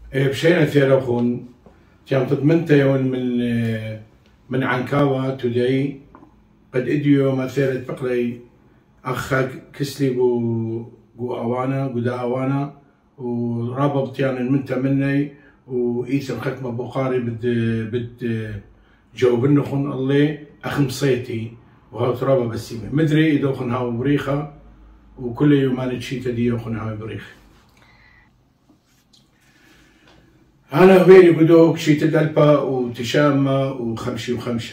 بشينا ثيرخون تيام تضمنت يون من عنكاوة تدعي قد اديو ما ثيرت بقلي اخاك كسلي جو اوانا قدا اوانا ورابط يعني منت مني وايثم ختمة بخاري بد جاوب النخون الله اخم صيتي وهاو ترابا بسيمة مدري اذا خن هاو بريخة وكل يومان تشي تدي خن هاو بريخ أنا غيري بدوك شي تدلبا وتشامة وخمشي وخمشة.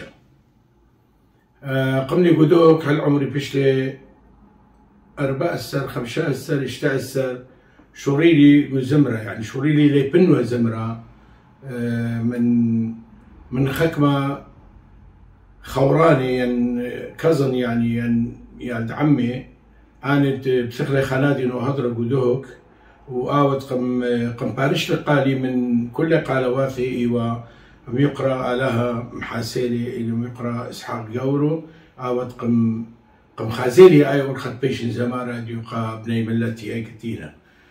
قمني بدوك هالعمري بشلي 4 سر 5 سر 6 سر شوريلي زمرة يعني شوريلي لي بنوه زمرة من خكمة خوراني يعني كزن يعني عمي أنا بسخلي خنادي وهضرة بدوك وآوت قم بارش لقالي من كل قالواتي إيوا يقرأ لها محاسيلي إلي يقرأ إسحاق جورو آوت قم خازيلي أي ورخت بيشن زمارة ديوقا بني ملتي أي كتيرة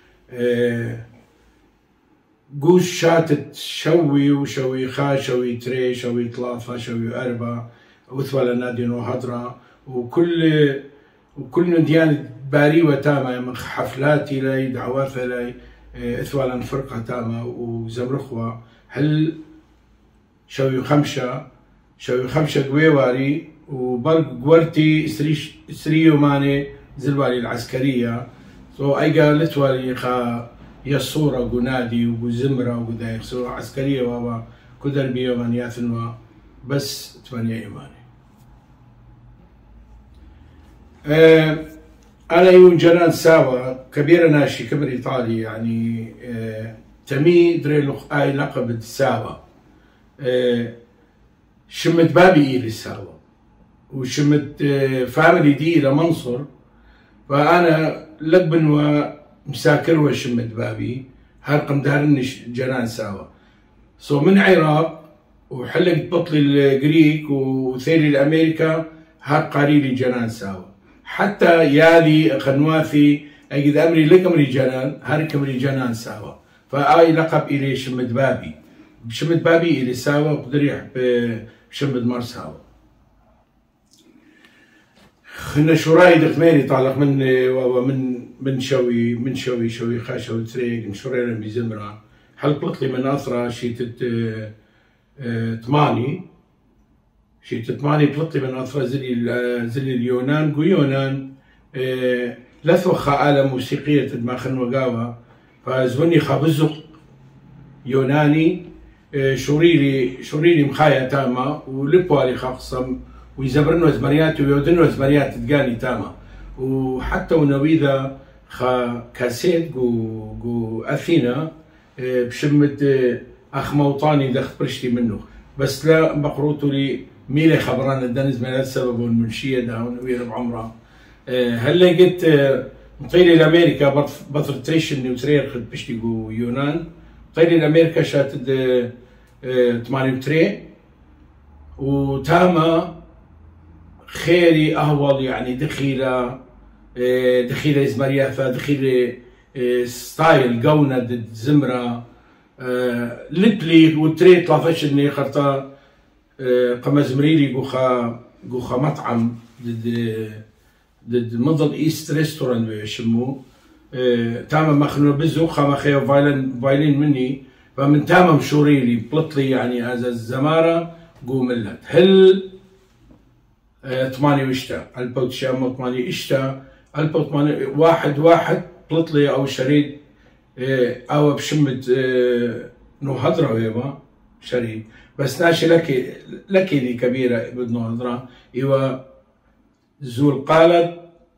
قوش شاتت شوي وشوي خا شوي تري شوي طلافة شوي أربع وثوال نادين وهضرة وكل نديان باري وتاما من حفلاتي لي دعوات لي اثوالا فرقة تاما وزمرخوة هل شوي خمشة قويواري وبرق قورتي سري يوماني زلوالي العسكرية اي قالت والي خا يصورة قنادي وزمرة وقدايق سو عسكرية وابا كدر بيومان ياثنوا بس 8 يوماني أنا يون جنان ساوى كبيرة ناشي كبر إيطالي يعني تمي دري آي لقب ساوى شمت بابي إلي ساوى وشمت فاميلي دي إلى منصر فأنا لبن ومساكر وشمت بابي هرقم دارني جنان ساوى من عراق وحلقت بطلي الجريك وثيري الأمريكا هرقاري لي جنان ساوى حتى يالي قنواثي أجد أمري لكمري جنان هركمري جنان ساوى فآي لقب إلي شمد بابي إلي ساوى وقدريح بشمد مار ساوى خنا شوراي دقميني طالق من شوي خاشوي تريق من شورينا بزمرة حلقت لي من أثرة شيتت تماني بلطي من أطفال زلي اليونان قيونان لثوة خآلة موسيقية تدماخن وقاوة فزوني خابزق يوناني شوريلي مخايا تاما ولبوالي خاقصم ويزبرنو زمريات ويودنو زمريات تقاني تاما وحتى ونويذا خا كاسيت قو أثينا بشمت أخ موطاني دخت برشتي منه بس لا بقروتو لي ميلي خبران الدنز من السبب والمنشية داون وير بعمرها هلا قلت مطيلي لأمريكا بطرتيشن وترير خد بشتي جو يونان مطيلي لأمريكا شاتد 83 وتاما خيري أهول يعني دخيلة إزماريافة دخيلة ستايل قونة ضد زمرة لبلي وتري 13 خرطة قم زمريلي جوخا مطعم ضد مضل ايست ريستوران بيشموه تاما مخنو بزو خا خيو فايلين مني فمن تاما مشوريلي بلطلي يعني هذا الزمارة قو ملت هل 8 وشتا البوت شامو 8 اشتا البوت 8 واحد بلطلي او شريد او بشمت نو هضرة ويبا شريد بس ناشي لكي دي كبيرة ابن هضرة ايوا زول قالت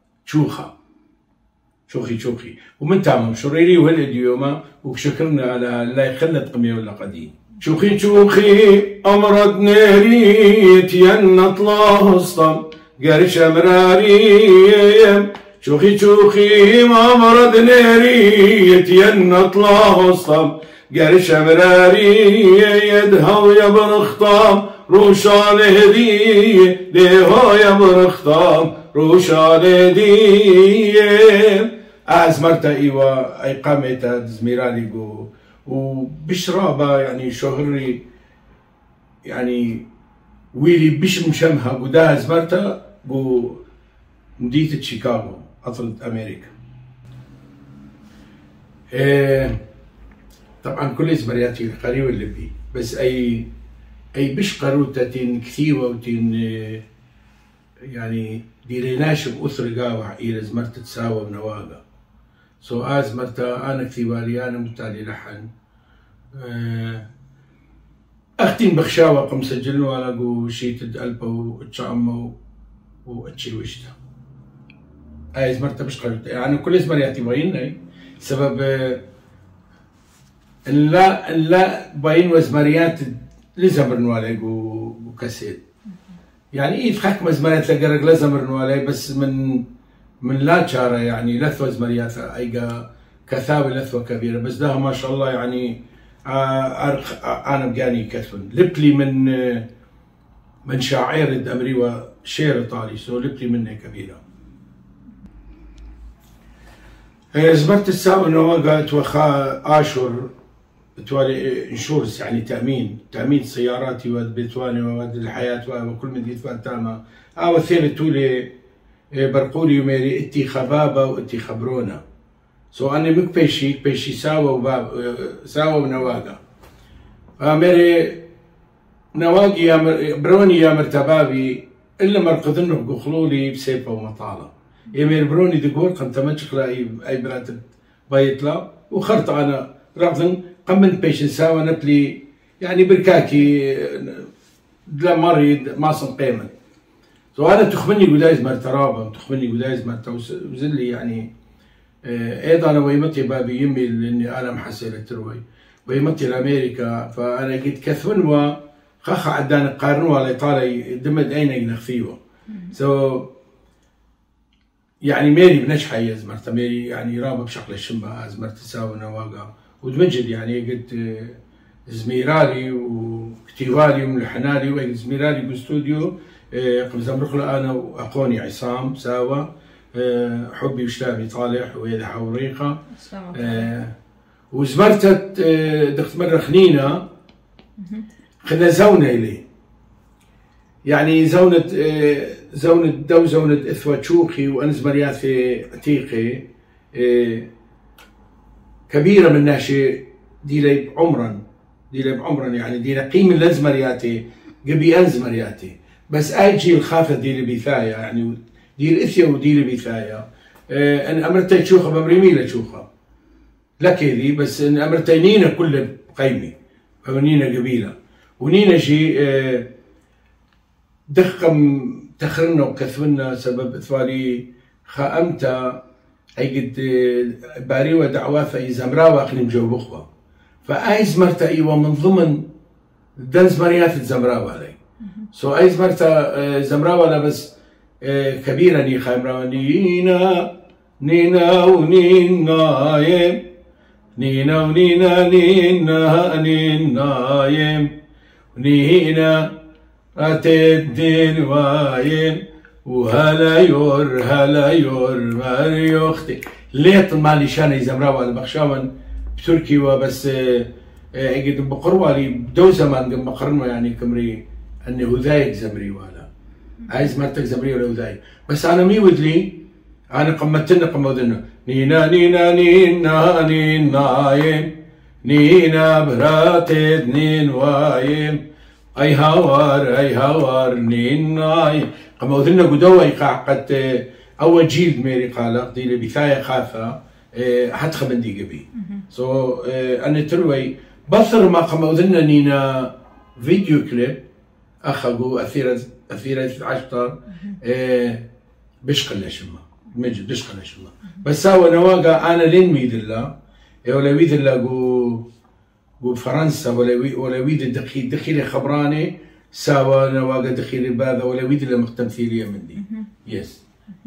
شوخي ومن تامم شريري وهل ديوما وشكرنا على الله يخلنا تقمي ولا قديم شوخي امرض نهريت ينط الله اصطم قرش امراري شوخي امرض نهريت ينط الله اصطم قرش مراري يدهو يبرخطام روشان هدية ليهو يبرخطام روشان هدية أزمرت إيوا أي قامت زميرالي وبشرابة يعني شهري يعني ويلي بش مشمها قداها زمرتا قو مدينة شيكاغو عطلة أمريكا. طبعا كل زمرياتي قريبة اللي بي بس أي بش قروتا تين كثيوة وتين يعني ديريناش بأثر قاوع إلى زمرت تساوى بنواقع سو أزمرتا أنا كثيوالي أنا متالي لحن أختين بخشاوة قم سجلوا على قو شيتد ألبا وتشامو واتشي وشتا زمرتا بش قروتا يعني كل زمرياتي باينة سبب لا باين وزمريات لزمر نوالي وكاسيد يعني تخاك مزمريات لقرق لزمر نوالي بس من لا شارة يعني لثوة زمريات ايقا كثاوي لثوة كبيرة بس ده ما شاء الله يعني انا بقاني كثفن لبلي من شاعر الدمري شعر ايطالي سو لبلي منه كبيرة. زمرت الساوي نواقع توخا اشهر توالي انشورس يعني تأمين سياراتي وبيتواني وود الحياة وكل من ديتوان تاما الثاني تولي برقولي يميري اتي خبابة واتي خبرونا سو أنا مك بيشي ساوى ونواقع ميري نواقي بروني يا مرتبابي إلا مرقدنه بقخلولي بسيبة ومطالة يميري بروني دقور قمت مجخلا أي براتب بايطلا وخرط أنا رغم قمن بيش نساوى نبلي يعني بركاكي دلا مريض ما صن قيمة سو أنا تخمني قدايز مرترابة تخمني قدايز مرتوزلي يعني أيضا أنا ويمتي بابي يمي لأني أنا محسن تروي ويمتي لأمريكا فأنا قد كثون وخاخ عدان قارنوها لإيطاليا دمد أين ينخفيوه سو يعني ميري بنجحة يا زمرت ميري يعني رابة بشكل الشمبة زمرت تساوي نواقع وتمجد يعني قد زميرالي وكتيبالي وملحنالي وقد زميرالي باستوديو قبل زمرخلة أنا وأخوني عصام ساوى حبي وشلامي طالح ويدا حوريقة وزمرتت دخت مرة خنينة خنا زونة إلي يعني زونة دو زونة إثوة شوخي وأنا زمرياتي عتيقي كبيرة من ناشي ديلي بعمرا يعني ديلي قيمة لزمرياتي قبي أنزمرياتي بس أجي الخافة ديلي بيثايا يعني ديل إثيا وديلي بيثايا أن أمرتي تشوخة بمريمي لتشوخة لكذي بس أن أمرتي نينا كل قيمي ونينا قبيلة ونينا شي دخم تخرنا وكثونا سبب إثوالي خامتا أي قد باريوة دعوات أي زمراوة أقلم جو بخوة فأي زمرتا أيوة من ضمن دن زمريات الزمراوة علي سو أي زمرتا زمراوة لا بس كبيرة ني خامراوة نينا ونينا يم نينا ونينا نينا يم نينا أتدين وايم وهلا يور ماريو اختي ليت مالي شاني زمراوة البخشاون بتركي وبس اجد بقروالي بدو زمان قم بقرنوا يعني كمري اني هذايك زمري ولا عايز مرتك زمري ولا هذايك بس انا مي ودلي انا قمودنا نينا نينا براتد نين وايم اي هاوار نينا قمودنا قدوة يقعقت أول جيل ميري قال ديلي بثاية خافة حتى خبندي قبي سو أنا تروي بثر ما قمودنا نينا فيديو كليب أخذوا أثيرة عشتر بشقل شما مجد بشقل شما بس ساوى نواقع أنا لين ميد الله ولا ويد الله قو فرنسا ولا ويد دخيلي خبراني ساوى نواقع دخيلي باذا ولا ويد اللي مقتمثيلية مني يس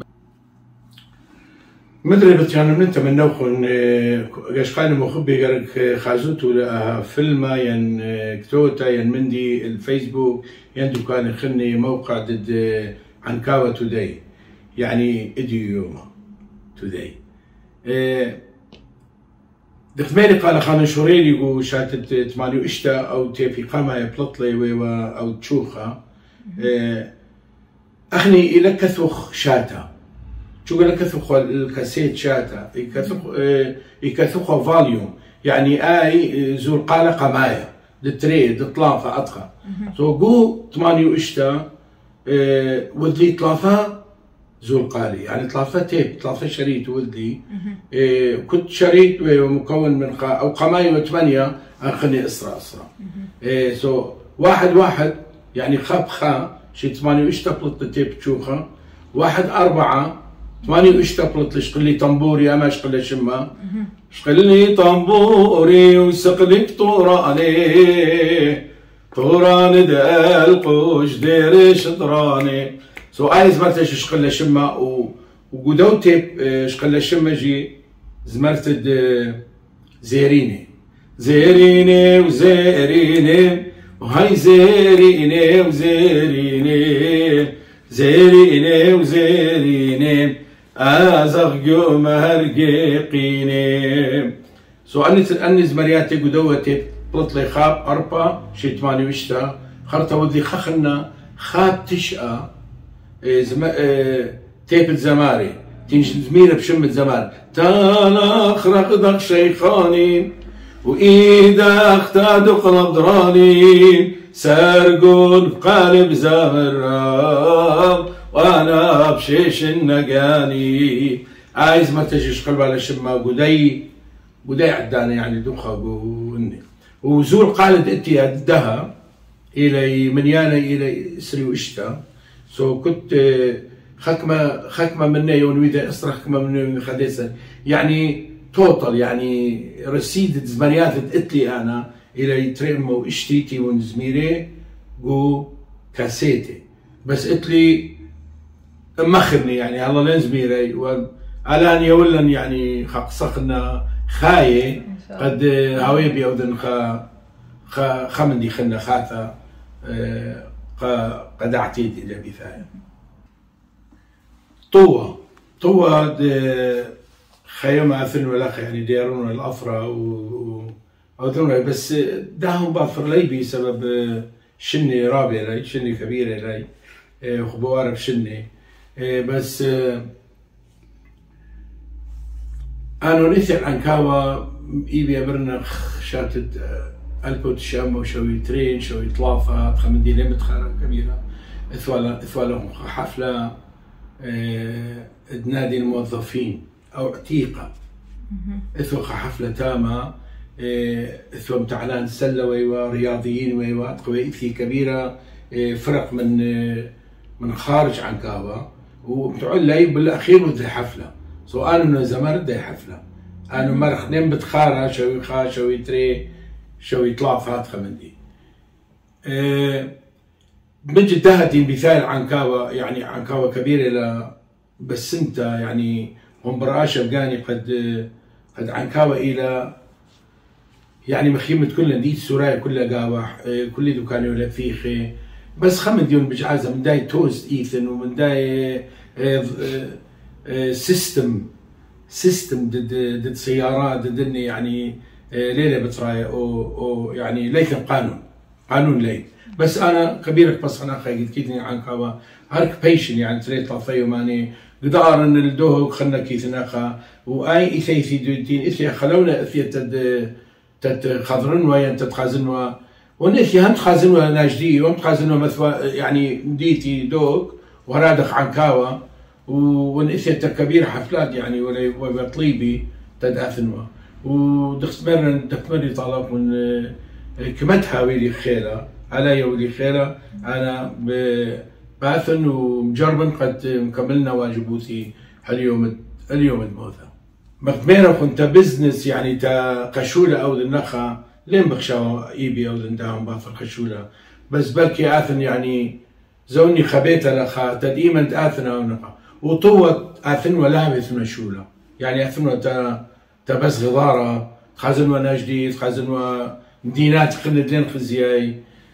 مدري بتجانا من انت من نوخن قاش قاين مخبي قالك خازوتو لها فيلما ين كتوتا ين مندي الفيسبوك ين كان خني موقع ضد عنكاوة توداي يعني اديو يوما توداي دخميري قال خان شوريلي يقول شاتت تماليو اشتا او تيفي قاما يبلطلي او تشوخا اخني الى كثوخ شاتا شو قال كثوخ الكاسيت شاتا يكثوخ فاليوم يعني اي زول قال قمايا دتري دطلافه اطخا سو قو تمانيو اشتا ولدي طلافه زول قالي يعني طلافه تيب طلافه شريط ولدي كنت شريط مكون من او قماية وثمانية اخني اسرع سو واحد يعني خا شي 8 اشتقلت تيب تشوخه 4 8 اشتقلت شقل لي طنبوري اما شقل لي شما شقل لي طنبوري وسقلك طوراني دال قوش ديري شطراني سو اي زمرت شقل لي شما وقدو تيب شقل لي شما جي زمرت زيريني وزيريني وهاي زيريني ازغ قوم هرقيقيني سو اني زمرياتي قدوتي بلطلي خاب 4 شي 8 وشتا خرطة وذي خخنا خاب تشقى تيب الزماري تنش زميرة بشمة زمار تانا خرق دق شيخاني وإيدا اختادوا قلب دراني سرقون بقالب زهراب وانا بشيش النقاني عايز ما تجيش قلب على شما قدي عداني يعني دوخة قوني وزول قالت انتي ادها الى منيانا الى سري واشتا سو كنت خكمة مني يونويدا اسرع خكمة مني خديسة يعني توتال يعني رصيد زمريات اتلي انا الى تريمو اشتيتي ونزميري جو كاسيتي بس اتلي مخرني يعني الله لين زميري والان يولن يعني خقصقنا خايه قد هاويبي اودن خمندي خلنا خاثه قد اعتيد الى بثايا طوة خيم اثن ولا يعني ديرون الافرا او بس داهم باثر لي بسبب شني رابع لي شني كبيره لي وخبوار بشني بس انا نثر عن كاوا ايبي برنا شاتت البوت شام وشوي ترين شوي طلافه خمدي لمت خارج كبيره اثوالهم حفله نادي الموظفين او عتيقه اثوى حفله تامه اثوى متعلان سلوي ورياضيين واتقوي اثي كبيره فرق من خارج عن كاوا ومتعول لي بالاخير ودي حفله سو انا زمان بدي حفله انا مرخ نم بتخارا شوي خا شوي تري شوي طلافات خمندي من جدهتي مثال عن كاوا يعني عن كاوا كبيره الى بس انت يعني هم براش افغاني قد عن كاوا الى يعني مخيمة كل دي سورايا كلها قاوح كل دكان ولا فيخي بس خمن ديون بجعازة من داي توست ايثن ومن داي سيستم ضد سيارات ضدني يعني ليلة بترايا او يعني ليثن قانون لي بس انا كبيرك بس انا خايد كيدني عن كاوا هارك بيشن يعني تريد طافيو ماني قدار ان الدوه خلنا كيثناخا واي اثيثي دوتين اثي خلونا اثي تخضرن ويا تتخازن ونثي هم تخازن ناجدي وهم تخازن مثوى يعني ديتي دوك ورادخ عن كاوا ونثي كبير حفلات يعني ولا طليبي تداثنوا دخمرني طلب من كمتها ويلي خيرة علي ولي خيرة انا باثن ومجربن قد مكملنا واجبوتي اليوم الموثى مقميرة كنت بزنس يعني تا قشولة او النخا لين بخشاو ايبي او داهم باثر قشولة بس بلكي اثن يعني زوني خبيتها لخا تديما تاثن او نخا وطوة اثن ولا بث مشولة يعني اثن تا بس غضارة خازن وانا جديد خازن مدينات قلت لين خزياي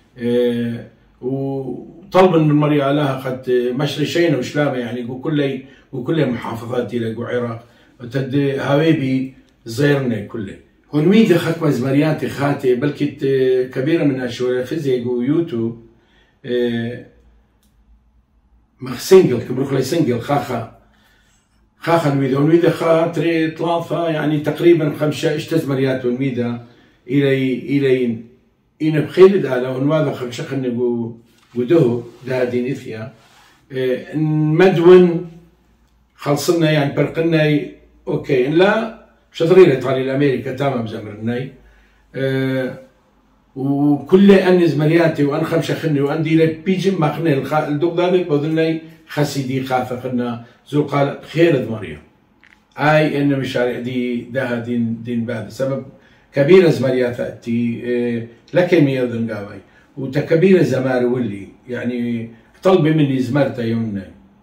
وطلبا من مريا لها قد مشري شينا وشلامة يعني وكل محافظات دي لقوا عراق تد هاويبي زيرنا كله هنويدا خكمة زمرياتي خاتي بلكي كبيرة من أشوار فيزيك ويوتيوب مخ سنجل كبروخ لي سنجل خاخا نويدا خاطري ثلاثة يعني تقريبا 5 زمريات ونويدا إلى إن بخيل على ونواذا خشخ نجو ودهو ده دين إثيا مدون خلصنا يعني برقنا أوكي لا شطرينا طالي الأمريكا تمام زمرناي وكل أن زمرياتي وأن خمسة خني وأن دي بيجم ما خني الدوق ذلك بظني خسيدي خافة خنا زو قال خير مريم أي إن مشاريع دي ده دين بعد سبب كبيرة زمريات تأتي لكن ميادن قاوي وتكبيرة زمار ولي يعني طلبي مني زمرته يومنا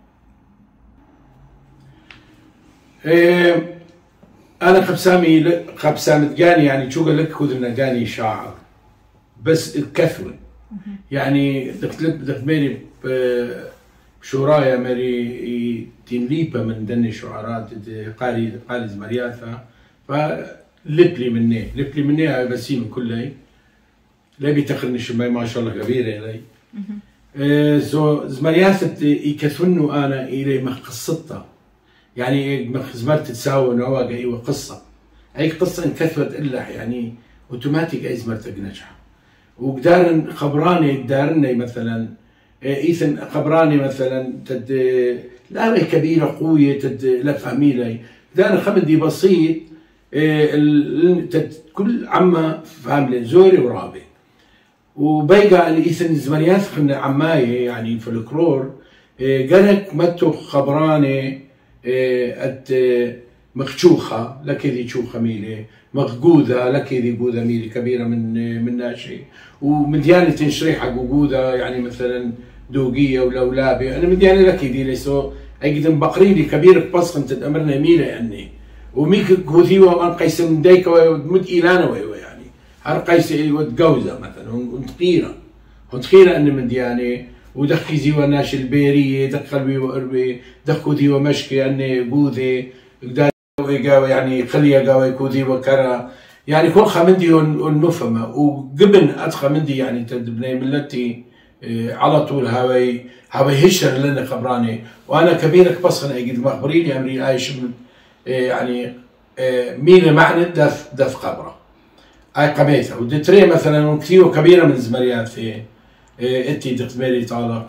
أنا خبسامة جاني يعني شو قال لك خذنا جاني شاعر بس الكثوة يعني دخلت ميري شورايا ميري تنليبة من دني شعارات قالي زمرياتها فلبلي مني هاي بسيم كلها لا بيتخلني شماي ما شاء الله كبيرة إلي زمريات يكثونوا أنا إلي مقصتها يعني زمرت تساوي نواقع ايوه قصه اي قصه انكثرت الا يعني اوتوماتيك اي زمرتك نجحه وقدار خبراني دارني مثلا ايثن خبراني مثلا تد لا كبيره قويه تد لا فهميلي دار خمدي بسيط تد كل عما فهملي زوري ورابي وبيقى الايثن زمريات خلنا عمايه يعني فلكلور قالك متو خبراني مخشوخة لكذي شوخة ميلي مغجوذة لكذي جوذة ميلي كبيرة من ناشي ومديانة شريحة جوذة يعني مثلا دوقية ولا ولابي أنا مديانة لكذي ليسو أقدم بقريلي كبيرة بصخن تدمرنا ميلي يعني وميك جوذي وأن قيس من ديك ومد إيلانا ويو يعني هر قيس وتجوزة مثلا ونتخيرة أن مديانة ودخي زيوا ناش البيرية دخل بي وقربي دخو ديوا مشكي أني بوذي قدار يعني خليه قاوي كوذي وكرا يعني كل خمندي ونفهمه وقبل أدخمندي يعني تدبني ملتي على طول هاوي هشر لنا خبراني وأنا كبيرك بس أنا أجد مخبريني أمري عايش من يعني مين معنى دف قبره أي قميثة ودتري مثلا كثير كبيرة من زمريات في انتي تقبلي طالق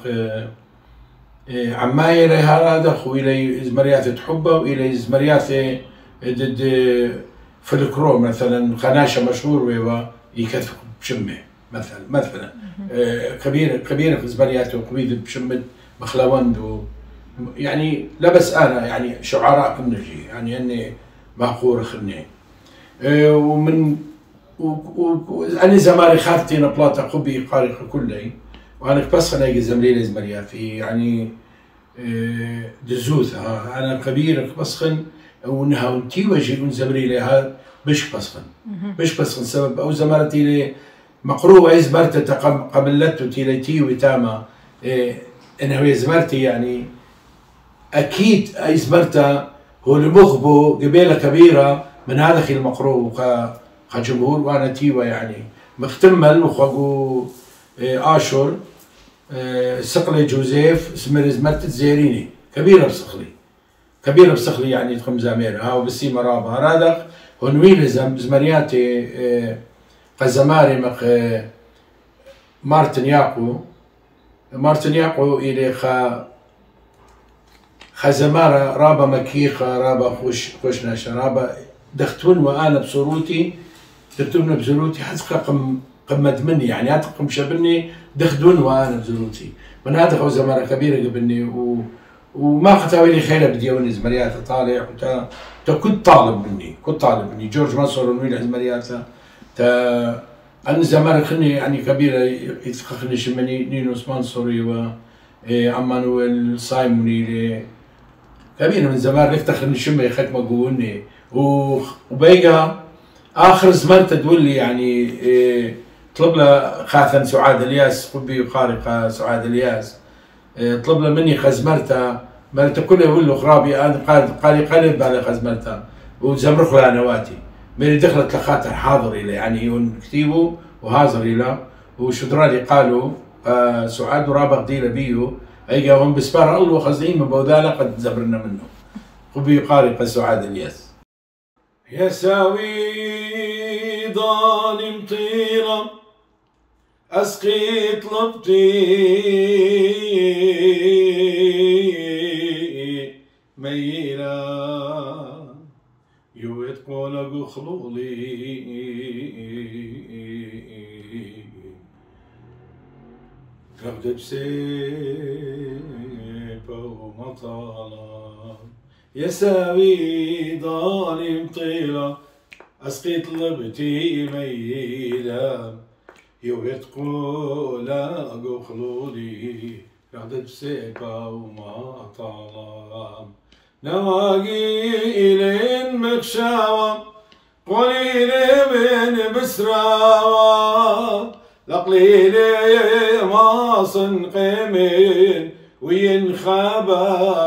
عماي لي هذا خويلي زمريات تحبه والى زمريات ضد فلكرو مثلا خناشه مشهور ويوا يكثف بشمه مثلا كبيره زمريات وقويد بشمه مخلوند يعني لبس انا يعني شعراء كنجي يعني اني مقور خني ومن أنا زماري خافتي نبلاطة قبي قارق كلي وأنا بس أنا زمليلي زمرياتي يعني دزوث أنا كبير بسخن ونها ونتي وجي زمريلي هذا مش بسخن سبب أو زمرتي لي مقروء عز مرتة قبلته تيليتي وتاما إنه هي زمرتي يعني أكيد أي زمرتة هو المخبو قبيلة كبيرة من هذا خي المقروء كجمهور وانا تيوا يعني مختمل وخاقو اشور سقلي جوزيف سمر زمرت زيريني كبيره بسخلي يعني تخم زامير هاو بسي مرابا هذا هنويل زمرياتي قزماري مخ مارتن ياقو الى خزمارة رابا مكيخة رابا خوش ناشا رابا دختون وانا بصوروتي دختون بزروتي حتى قمد مني يعني اتقم شبني دخدون وانا بزروتي من هذا خو زمارة كبيرة قبلني وما ختاوي لي خيله بديوني زمريات طالع كنت طالب مني جورج منصور ونويل زمريات أنا زمارة خني يعني كبيرة يتخخني شمني نينوس منصوري و عمانويل سايموني كبيرة من زمان يفتخر شمي خك مقولني وبيقى آخر زمرت تقولي يعني طلب له خاثن سعاد الياس قبي وخارقة سعاد الياس طلب له مني خزمرتها مرت كلها يقول له خرابي أنا قال قلب على خزمرتها وزمرخ لها نواتي من دخلت لخاطر حاضر إلى يعني كتيبوا وهاضر إلى وشدرالي قالوا سعاد ورابق ديلا بيو أيقا هم بسبار الله خزين من بودالة قد زبرنا منه قبي قارق سعاد الياس يا ساوي ظالم طيرة أسقي طلبتي ميلا يويت قولك خلولي رغد بسيبة ومطالة يساوي ظالم طيلة أسقي طلبتي ميلا يويت قولك خلولي رغد بسيبة ومطالة نواقي إلين مكشاوة قليل من بسراوة لقليل ما صنقمين وينخبى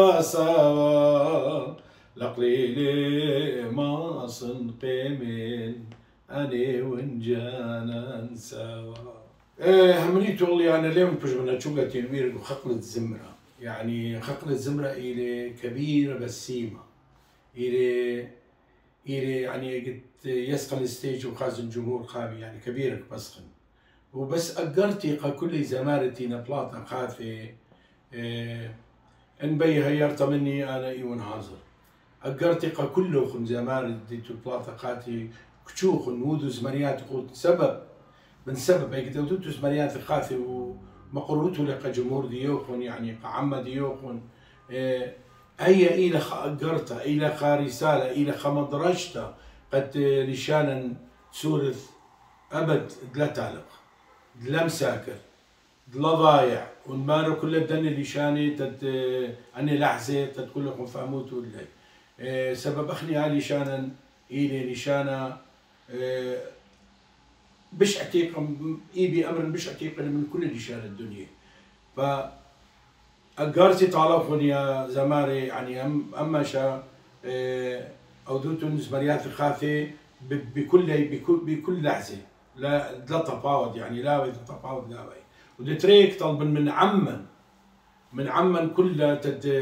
بسوا لقليل ما صنقمين أني ونجانا سوا همنيت والله أنا اليوم بجمنا شوقة تنوير وخقلة زمرة يعني خقلة زمرة إلى كبيرة بسيمة إلى يعني قد يسقى الستيج وخاز الجمهور خامي يعني كبيرة بسخن وبس أقرتي كل زمارتي نبلاطة خاثي انبي هيرت مني أنا إيون هازر أقرتي كله خن زمارتي تبلاطة خاثي كشوخ نودو زمريات قوت سبب من سبب هيك دوتو زمريات خاثي ومقروتو لقى جمهور ديوخن يعني قعمة ديوخن أي إلى أقرتها إلى رسالة إلى مدرجتها قد لشانا سورث أبد دلا تعلق دلا مساكر دلا ضايع ونمارو كل الدنيا لشاني تد أني لحظة تد كلكم فهموتوا اللي سبب أخني على لشانا إلى لشانا بش أعتيق إيبي أمر بش أعتيق من كل لشان الدنيا ف أقارتي طالبون يا زماري يعني أما شا أو دوتون زمريات الخاثي بكل لحظة لا تفاوض يعني لا تفاوض لا ودتريك طلب من عمن كلها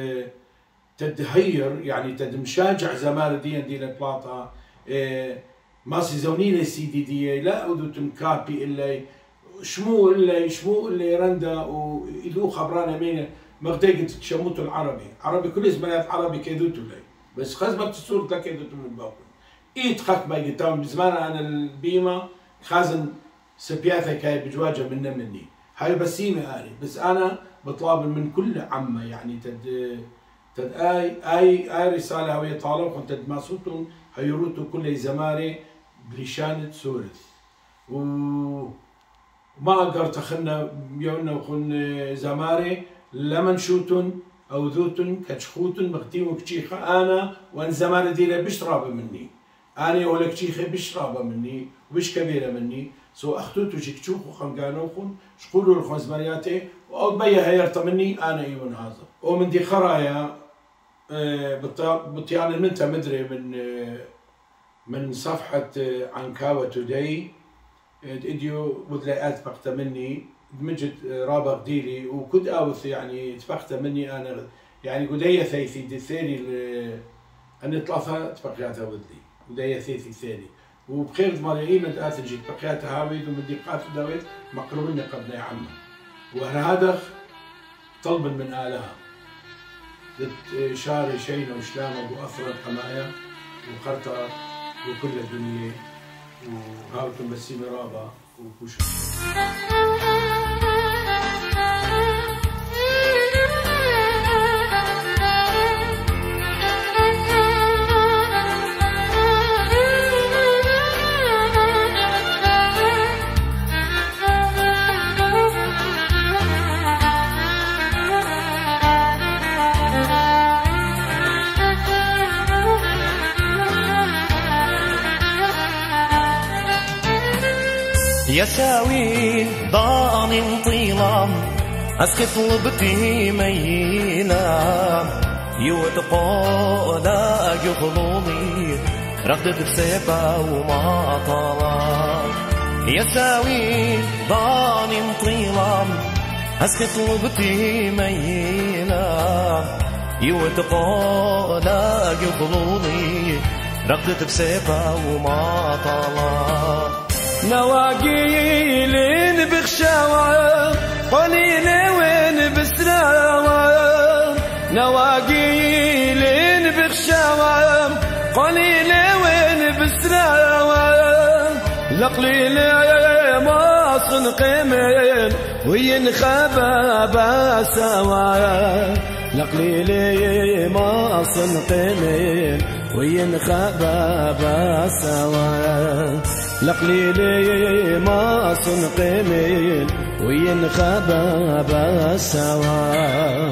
تدهير يعني مشاجع زمار دي البلاطة ما سيزونين سيدي دي لا ودوتون كابي إلا شمو إلا رندا وإلو خبرانا مين مغتيقت تشموتو عربي كل زمانات عربي كيدوتو لي بس خزمت الصورة لا كيدوتو من باقي إيد خاك ما يقتاون بزمان أنا البيمة خازن سبياثة كاي بجواجة مني هاي بسيمة آلي بس أنا بطلب من كل عمة يعني تد أي رسالة هوية طالب تد ماسوتون هيروتو كل زماري بلشانة سورث وما قرت خلنا يونا وخن زماري لمن شوتن أو ذوتن كشخوتن بختيم وكشيخة أنا وأن زمان ديلا بش رابة مني أنا ولا كشيخة بش رابة مني وبش كبيرة مني سو أختوتو شكشوخ وخمقانوخن شقولوا الخمس مرياتي أو بيا هيرت مني أنا إيون هذا ومن دي خرايا بطيان منتا مدري من صفحة عنكاوة توداي إديو بدلاقات بقتا مني دمجت رابق ديلي وكد اوث يعني تفقت مني انا يعني قدية ثيثي دي الثاني أن طلافها تبقياتها ودلي قدية ثيثي الثاني وبخير مريئين من تأثجي تبقياتها هاويد ومن دقات داويد مقروني قبل يا عمه وهذا طلبا من آلها شاري شينا وشلامة وأثرت حماية وقرطة وكل الدنيا وهاوتم بسيمة رابة وكوشة يساوي ضان طيلام أسقط لبتي مينا يوتقو لا يغلوني رغدت بسيبة وما طلب يساوي ضاني طيلة أسكت طلبتي ميلة يوتقو لاقي ظلولي رغدت بسيبة وما طلب نواقيلين بخشاوة قليل وين بسراوة نواقيلين بخشاوة قليل وين بسراوة لقليل ما صنقمين وينخبى بسوا لقليل ما صنقمين وينخبى بسوا لقليل ما صنقمين وينخبى بسوا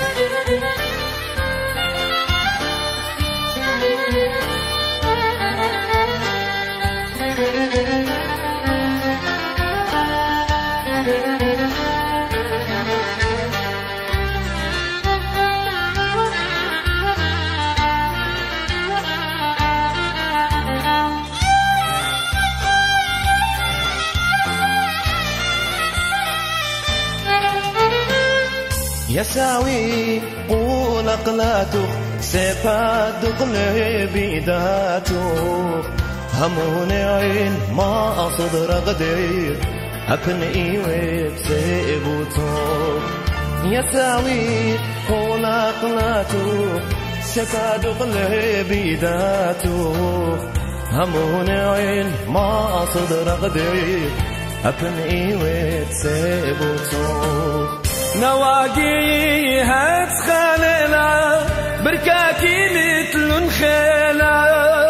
يساوي قول أقلاته سيباد قلبي ذاته همون عين ما أصد رغدير أكن إيوه سيبوته يساوي قول أقلاته سيباد قلبي ذاته همون عين ما أصد رغدير أكن إيوه سيبوته نواقي هتخلينا بركاكي لتلون خيلا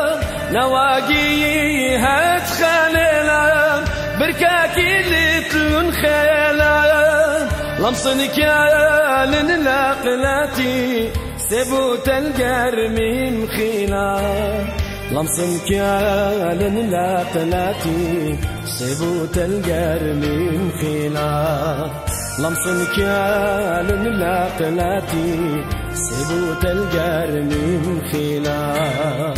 نواقي هتخلينا بركاكي لتلون خيلا لمصنك يا لنلاقلاتي سبوت القرمي مخيلا لمصنك يا لنلاقلاتي سبوت القرمي مخيلا لمصنك يا لنلاقلاتي سبوت القرمي مخيلا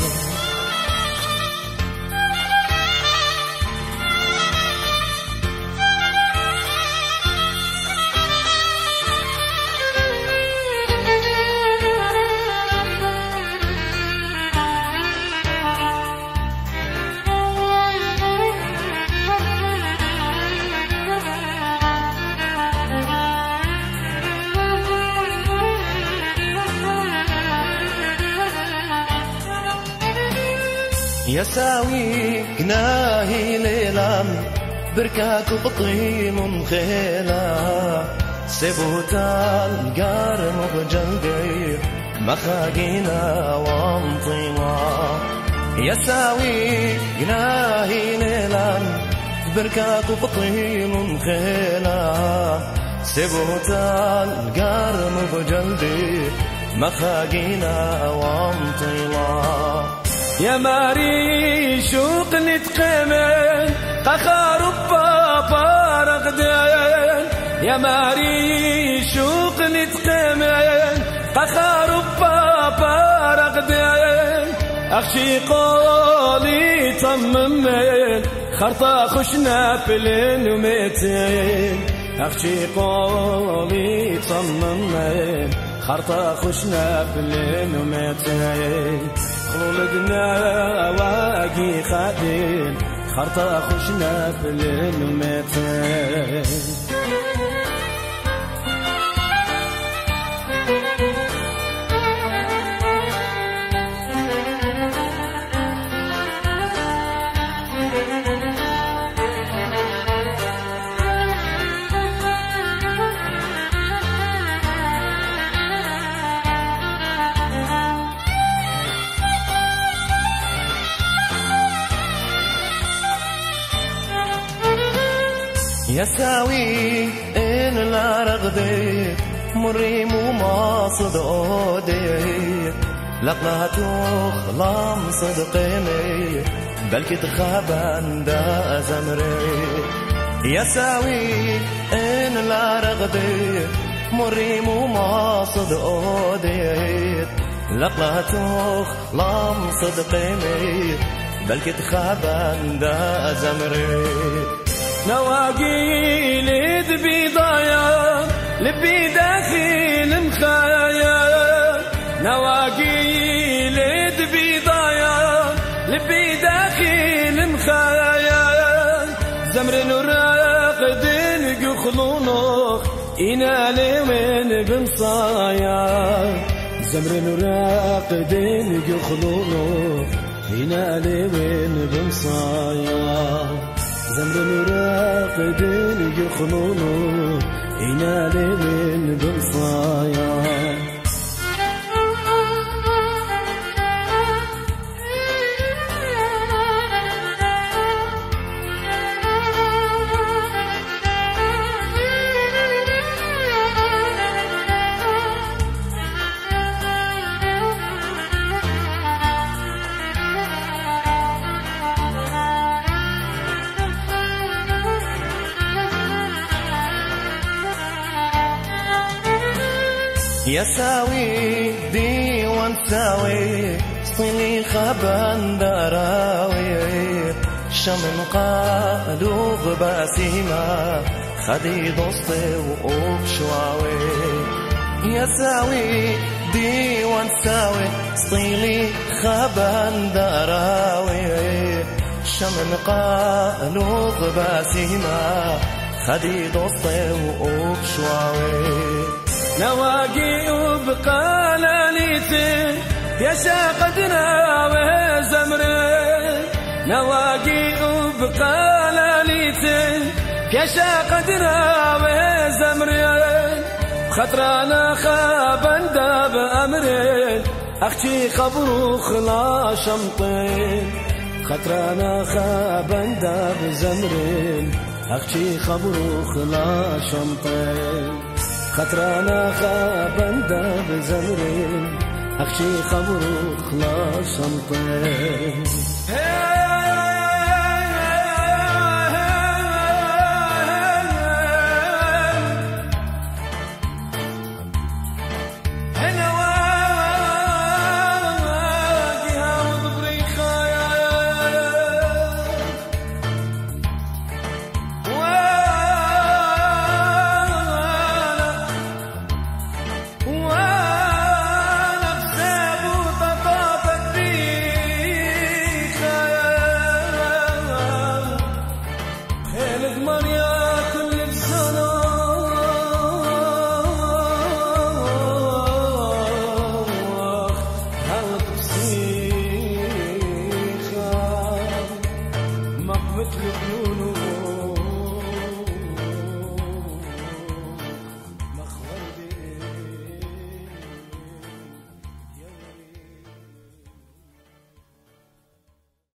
يساوي قناهي ليلة بركاك وقطيم خيلة سبوتا القارم بجلدي مخاقينا وانطينا يساوي قناهي ليلة بركاك وقطيم خيلة سبوتا القارم بجلدي مخاقينا وانطينا يا ماري شوق نتقمن قخار بابا رغدين يا ماري شوق نتقمن قخار بابا رغدين أخشي قولي طممين خرطة خشنا بلين وميتين أخشي قولي طممين خرطة خشنا بلين وميتين خلودنا واقي خادين خرطة خشنا بلين وميتين يساوي إن لا رغدي مريم وما صدقودي لقناتو خلام صدقيني بلكي تخابن دا زمري يساوي إن لا رغدي مريم وما صدقودي لقلاتوخ لام صدقيني بلكي تخابن دا زمري نواقي ليد بيضايا لبي داخل مخايا نواقي ليد بيضايا لبي داخل مخايا زمر نراقدين قخلونوخ إنالي من بمصايا زمر نراقدين قخلونوخ إنالي من بمصايا زمر نراقدين قخلونوخ إنالي من بمصايا يساوي دي وانساوي صيني خبان دراوي شمن قالوا باسيما خدي دوستي وقبشواوي يساوي دي وانساوي صيني خبان دراوي شمن قالوا باسيما خدي دوستي وقبشواوي نواقي وبقالانيتي يا شاقدنا وزمري نواقي وبقالانيتي يا شاقدنا وزمري خطرانا خابن داب أمرين أختي خبرو خلا شمطين خطرانا خابن داب زمرين أختي خبرو خلا شمطين خطرانا خابن داب زمرين أخشي خبرو خلاص شمطين مريم